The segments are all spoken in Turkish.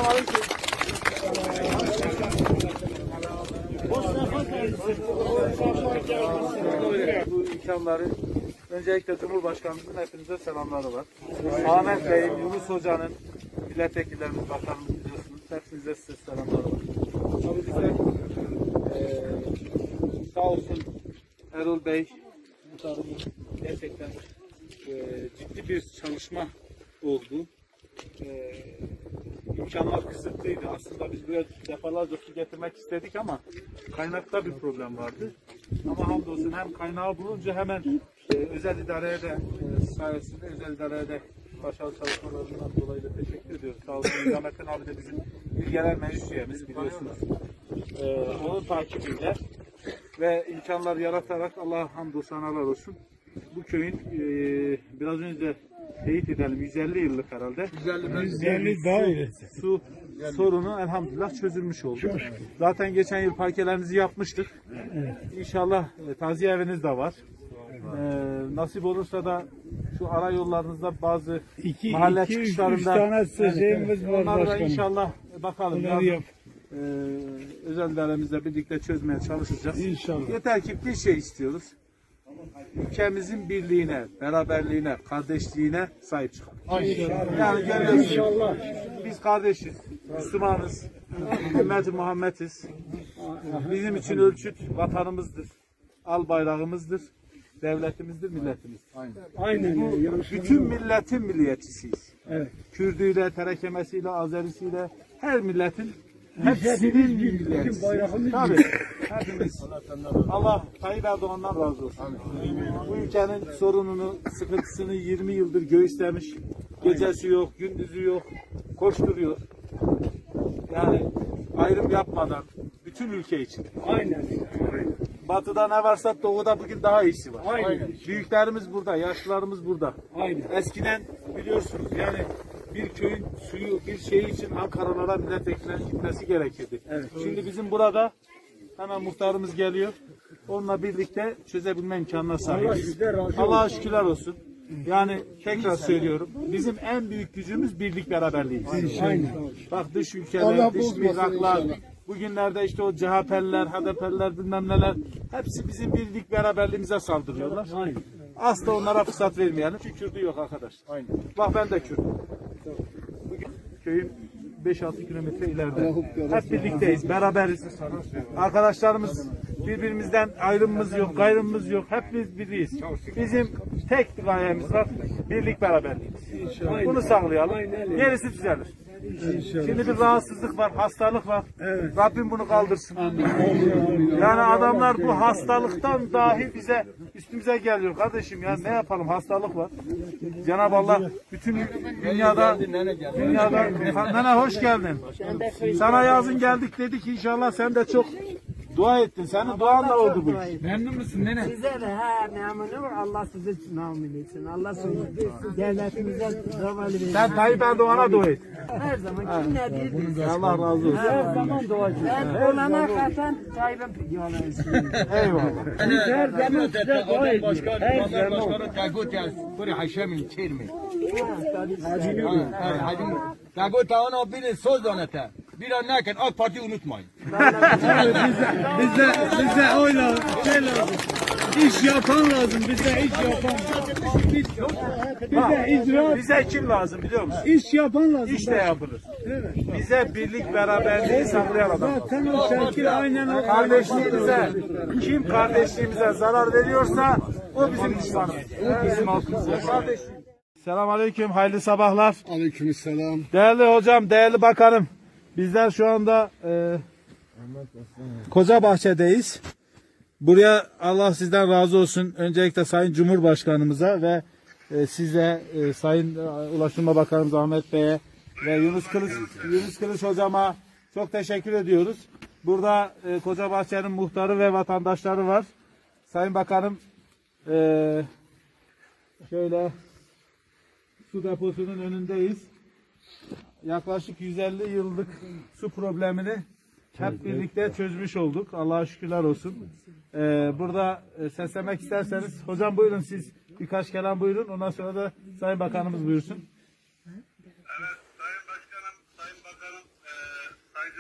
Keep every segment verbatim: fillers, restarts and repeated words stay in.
Selamünaleyküm. Bu imkanları öncelikle Cumhurbaşkanımızın hepinize selamları var. Ahmet Bey, Yunus Hoca'nın, milletvekillerimiz, bakanımız biliyorsunuz. Hepinize size selamları var. Tabii bize e, sağ olsun Erol Bey, muhtarımız gerçekten e, ciddi bir çalışma oldu. E, imkanlar kısıtlıydı. Aslında biz buraya defalarca su getirmek istedik ama kaynakta bir problem vardı. Ama hamdolsun hem kaynağı bulunca hemen e, özel idareye de e, sayesinde özel idareye de başarılı çalışmalarından dolayı da teşekkür ediyoruz. Sağ olsun Nizamettin abi de bizim il genel meclis üyemiz biliyorsunuz. E, onun takibiyle ve imkanlar yaratarak Allah'a hamdolsun analar olsun. Bu köyün e, biraz önce teyit edelim yüz elli yıllık herhalde. yüz elli daha iyi. Su sorunu elhamdülillah çözülmüş oldu. Zaten geçen yıl parkelerimizi yapmıştık. Evet. İnşallah e, taziye eviniz de var. E, nasip olursa da şu ara yollarınızda bazı iki, mahalle iki, çıkışlarında üç, üç şeyimiz var. Onları da inşallah bakalım. Yap. E, özel idaremizle birlikte çözmeye çalışacağız. İnşallah. Yeter ki bir şey istiyoruz. Ülkemizin birliğine, beraberliğine, kardeşliğine sahip çıkalım. Yani görüyorsunuz, biz kardeşiz, Müslümanız, Ümmet-i Muhammed'iz. Bizim için ölçüt vatanımızdır, al bayrağımızdır, devletimizdir, milletimizdir. Aynen. Aynen. Bu, bütün milletin milliyetçisiyiz. Evet. Kürdüyle, terekemesiyle, Azerisiyle, her milletin hepsinin milliyetçisi. Tabii. Hepimiz. Allah Tayyip Erdoğan'dan razı olsun. Amin. Bu ülkenin sorununu, sıkıntısını yirmi yıldır göğüslemiş. Gecesi yok, gündüzü yok. Koşturuyor. Yani ayrım yapmadan bütün ülke için. Aynen. Batı'da ne varsa doğuda bugün daha iyisi var. Aynen. Büyüklerimiz burada, yaşlılarımız burada. Aynen. Eskiden biliyorsunuz yani bir köyün suyu, bir şey için Ankara'lara milletvekillerinin gitmesi gerekirdi. Evet. Şimdi bizim burada hemen muhtarımız geliyor. Onunla birlikte çözebilme imkanına sahibiz. Allah'a şükürler olsun. Yani tekrar söylüyorum. Bizim en büyük gücümüz birlik beraberliğimiz. Aynen. Bak dış ülkeler, dış mihraklar, bugünlerde işte o C H P'liler, H D P'liler bilmem neler hepsi bizim birlik beraberliğimize saldırıyorlar. Aynen. Asla onlara fırsat vermeyelim. Çünkü Kürdü yok arkadaş. Aynen. Bak ben de Kürdüm. Bugün köyün beş altı kilometre ileride. Hep birlikteyiz, beraberiz. Arkadaşlarımız birbirimizden ayrımımız yok, gayrımımız yok. Hep biz biriyiz. Bizim tek bir gayemiz var, birlik beraberliğimiz. Bunu sağlayalım. Gerisi düzelir. Şimdi bir rahatsızlık var, hastalık var. Evet. Rabbim bunu kaldırsın. Amin. Yani adamlar bu hastalıktan dahi bize üstümüze geliyor kardeşim ya ne yapalım hastalık var. Cenab-ı Allah bütün dünyada dünyada nene hoş geldin. Sana yazın geldik dedik inşallah sen de çok dua ettin. Senin duanla oldu bu iş. Memnun musun nene? Size de ha memnunum. Allah sizi memnun etsin. Allah sizi devletimize zeval versin. Sen Tayyip Erdoğan'a dua et. Her zaman kim ne diyor? Allah razı olsun. Her zaman duacı. Ben olana katan Tayyip'in yoluna etsin. Eyvallah. Her zaman size dua edin. Her zaman. Başkanı Tagut yaz. Kuri Haşem'in çirmi. Hacı Hacı Tagut ona bir söz donata. Bir an naken AK Parti unutmayın. Bize bize oy lazım, şey lazım. İş yapan lazım, bize iş yapan. Bize icraat. Bize kim lazım biliyor musun? İş yapan lazım. İş de yapılır. Evet. Bize birlik beraberliği sağlayan adam. Zaten o şekil aynen o. Kardeşliğimize, kim kardeşliğimize zarar veriyorsa o bizim düşmanımız. O bizim halkımız. Selamünaleyküm, hayırlı sabahlar. Aleykümselam. Değerli hocam, değerli bakanım. Bizler şu anda e, Kocabahçe'deyiz. Buraya Allah sizden razı olsun. Öncelikle Sayın Cumhurbaşkanımıza ve e, size e, Sayın e, Ulaştırma Bakanımız Ahmet Bey'e ve Yunus Kılıç, Yunus Kılıç hocama çok teşekkür ediyoruz. Burada e, Kocabahçe'nin muhtarı ve vatandaşları var. Sayın Bakanım e, şöyle su deposunun önündeyiz. Yaklaşık yüz elli yıllık su problemini hep birlikte çözmüş olduk. Allah'a şükürler olsun. Ee, burada e, seslemek isterseniz, hocam buyurun siz birkaç kelam buyurun. Ondan sonra da Sayın Bakanımız buyursun. Evet, Sayın Başkanım, Sayın Bakanım,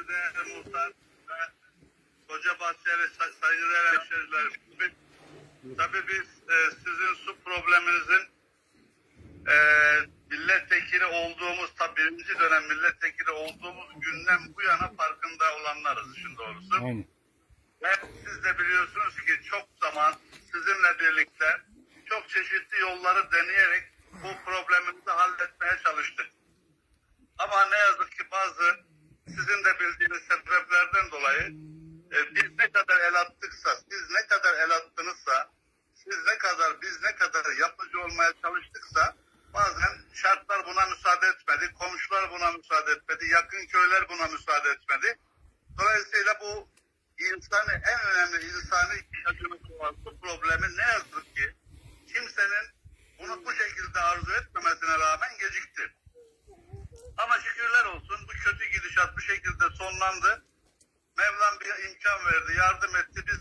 değerli muhtar ve Koca Bahçeli say saygıdeğer hemşehrilerim. Tabii biz e, sizin su probleminizin e, milletvekili olduğumuz, tabii birinci dönem milletvekili olduğumuz günden bu yana farkında olanlarız işin doğrusu. Aynen. Ve siz de biliyorsunuz ki çok zaman sizinle birlikte çok çeşitli yolları deneyerek bu problemimizi halletmeye çalıştık. Ama ne yazık ki bazı sizin de bildiğiniz sebeplerden dolayı e, biz ne kadar el attıksa, siz ne kadar el attınızsa, siz ne kadar, biz ne kadar yapıcı olmaya çalıştıksa bazen şartlar buna müsaade etmedi, komşular buna müsaade etmedi, yakın köyler buna müsaade etmedi. Dolayısıyla bu insani, en önemli insani ihtiyacımız olan bu problemi ne yazık ki kimsenin bunu bu şekilde arzu etmemesine rağmen gecikti. Ama şükürler olsun bu kötü gidişat bu şekilde sonlandı. Mevlam bir imkan verdi, yardım etti. Biz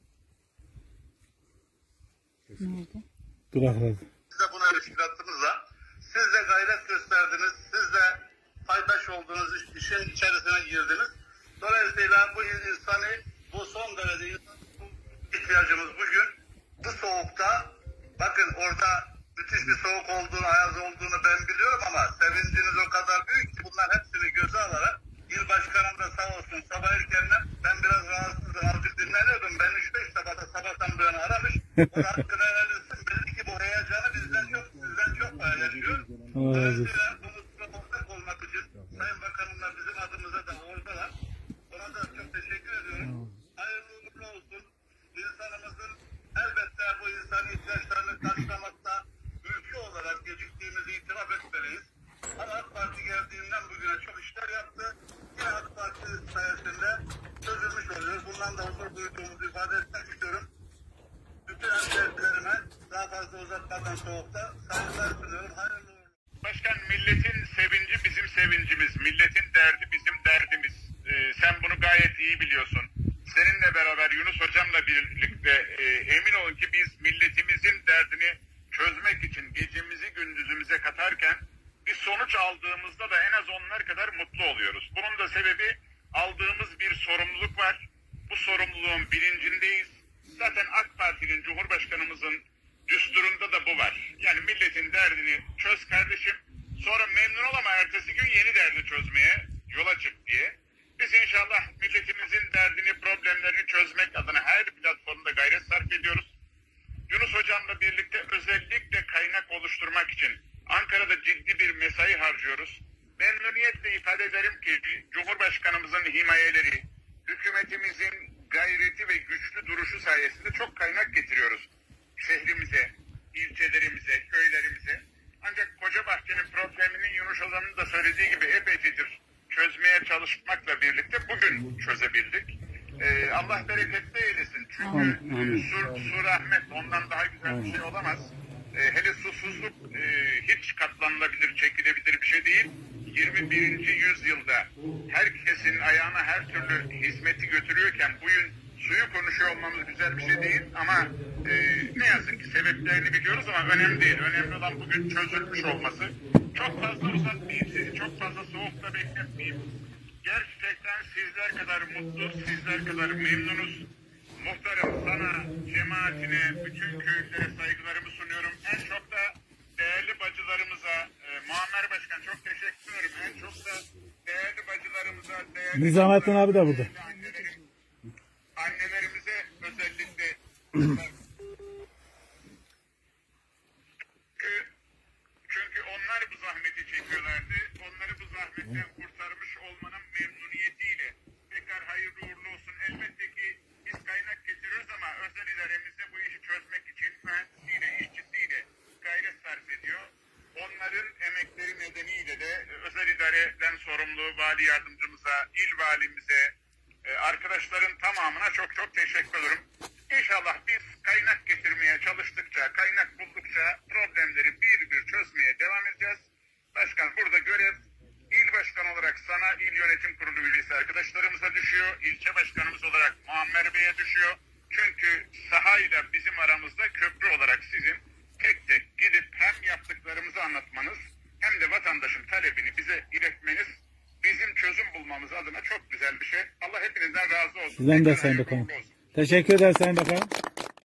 size buna teşkilatımızla siz de gayret gösterdiniz, siz de paydaş oldunuz, iş, işin içerisine girdiniz. Dolayısıyla bu insani, bu son derece insan ihtiyacımız bugün bu soğukta, bakın orada müthiş bir soğuk olduğunu, ayaz olduğunu ben biliyorum ama sevinciniz o kadar büyük ki bunlar hepsini göze alarak il başkanım da sağ olsun sabah erkenden ben biraz rahatsızdım, azıcık dinleniyordum. Ben üç beş sabahta sabahtan bu yana aramış. Ona hakkını verirsin. Belli ki bu heyecanı bizden çok, sizden çok paylaşıyor. Dolayısıyla bu mutlu ortak olmak için Sayın Bakanımla bizim adımıza da oradalar. Ona da çok teşekkür ediyorum. Hayırlı uğurlu olsun. İnsanımızın elbette bu insan ihtiyaçlarını karşılamakta ülke olarak geciktiğimizi itiraf etmeliyiz. Ama AK Parti geldiğinden bugüne çok işler yaptı. Yine AK Parti sayesinde çözülmüş oluyor. Bundan da onur duyduğumuzu ifade etmek istiyorum. Bütün hemşehrilerime daha fazla uzatmadan soğukta saygılar sunuyorum. Hayırlı uğurlu. Başkan, milletin sevinci bizim sevincimiz. Milletin derdi bizim derdimiz. Ee, sen bunu gayet iyi biliyorsun. Seninle beraber Yunus Hocam'la birlikte e, emin olun ki biz milletimizin derdini çözmek için gecemizi gündüzümüze katarken bir sonuç aldığımızda da en az onlar kadar mutlu oluyoruz. Bunun da sebebi aldığımız bir sorumluluk var. Bu sorumluluğun bilincindeyiz. Zaten AK Parti'nin, Cumhurbaşkanımızın düsturunda da bu var. Yani milletin derdini çöz kardeşim, sonra memnun ol ama ertesi gün yeni derdi çözmeye yola çık diye. Biz inşallah milletimizin derdini, problemlerini çözmek adına her platformda gayret sarf ediyoruz. Yunus Hocam'la birlikte özellikle kaynak oluşturmak için Ankara'da ciddi bir mesai harcıyoruz. Memnuniyetle ifade ederim ki Cumhurbaşkanımızın himayeleri, hükümetimizin gayreti ve güçlü duruşu sayesinde çok kaynak getiriyoruz şehrimize, ilçelerimize, köylerimize. Ancak Kocabahçe'nin probleminin Yunus Hocam'ın da söylediği gibi epeycedir çözmeye çalışmakla birlikte bugün çözebildik. Ee, Allah bereketli eylesin. Çünkü e, su, su rahmet, ondan daha güzel bir şey olamaz. E, hele susuzluk e, hiç katlanılabilir, çekilebilir bir şey değil. yirmi birinci yüzyılda herkesin ayağına her türlü hizmeti götürüyorken bugün suyu konuşuyor olmamız güzel bir şey değil. Ama e, ne yazık ki sebeplerini biliyoruz ama önemli değil. Önemli olan bugün çözülmüş olması. Çok fazla uzatmayayım sizi, çok fazla soğukta bekletmeyeyim. Gerçekten sizler kadar mutlu, sizler kadar memnunuz. Muhtarım, sana, cemaatine, bütün köylülere saygılarımı sunuyorum. En çok da değerli bacılarımıza, e, Muammer Başkan çok teşekkür ederim. En çok da değerli bacılarımıza, değerli Nizamettin abi de burada. Annelerim, annelerimize özellikle çünkü, çünkü onlar bu zahmeti çekiyorlardı. Onları bu zahmetten kurtarmış olmanın memnuniyetiyle tekrar hayırlı uğurlu olsun. Elbette ki biz kaynak getiriyoruz ama özel idaremizde bu işi çözmek için mühendisiyle, işçisiyle gayret sarf ediyor. Onların emekleri nedeniyle de özel idareden sorumlu vali yardımcımıza, il valimize, arkadaşların tamamına çok çok teşekkür ederim. İnşallah biz kaynak getirmeye çalıştıkça, kaynak buldukça problemleri bir bir çözmeye devam edeceğiz. Başkan, burada görev il başkanı olarak sana, il yönetim kurulu üyesi arkadaşlarımıza düşüyor. İlçe başkanımız olarak Muammer Bey'e düşüyor. Çünkü sahayla bizim aramızda köprü olarak sizin tek tek gidip hem yaptıklarımızı anlatmanız hem de vatandaşın talebini bize iletmeniz bizim çözüm bulmamıza adına çok güzel bir şey. Allah hepinizden razı olsun. Sizden de Tekrar Sayın hayırlı Bakanım. uğurlu olsun. Teşekkür ederiz Sayın Bakanım.